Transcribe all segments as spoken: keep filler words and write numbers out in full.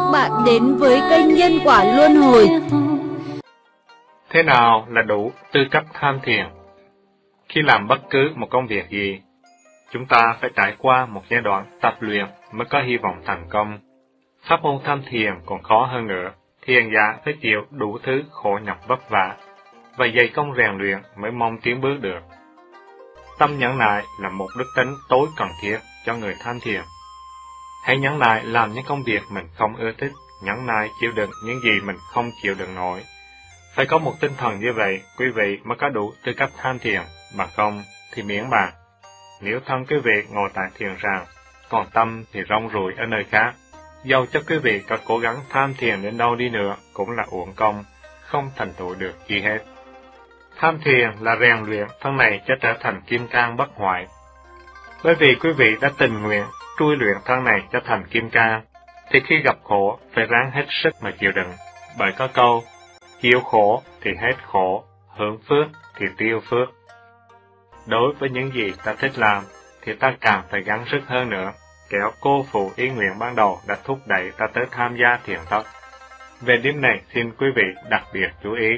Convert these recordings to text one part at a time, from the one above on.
bạn đến với kênh Nhân Quả Luân Hồi. Thế nào là đủ tư cách tham thiền? Khi làm bất cứ một công việc gì, chúng ta phải trải qua một giai đoạn tập luyện mới có hy vọng thành công. Pháp môn tham thiền còn khó hơn nữa, thiền giả phải chịu đủ thứ khổ nhọc vất vả, và dày công rèn luyện mới mong tiến bước được. Tâm nhẫn nại là một đức tính tối cần thiết cho người tham thiền. Hãy nhẫn nại làm những công việc mình không ưa thích, nhẫn nại chịu đựng những gì mình không chịu đựng nổi. Phải có một tinh thần như vậy, quý vị mới có đủ tư cách tham thiền, mà không thì miễn bàn. Nếu thân quý vị ngồi tại thiền sàng, còn tâm thì rong ruổi ở nơi khác, dầu cho quý vị có cố gắng tham thiền đến đâu đi nữa cũng là uổng công, không thành tựu được gì hết. Tham thiền là rèn luyện thân này cho trở thành kim cang bất hoại. Bởi vì quý vị đã tình nguyện trui luyện thân này cho thành kim cang, thì khi gặp khổ phải ráng hết sức mà chịu đựng. Bởi có câu, chịu khổ thì hết khổ, hưởng phước thì tiêu phước. Đối với những gì ta thích làm, thì ta càng phải gắng sức hơn nữa, kẻo cô phụ ý nguyện ban đầu đã thúc đẩy ta tới tham gia thiền thất. Về điểm này xin quý vị đặc biệt chú ý.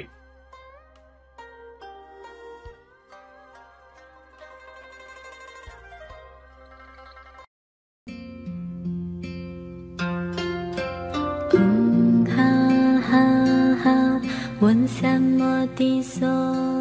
Om ha ha ha, 闻三摩地所。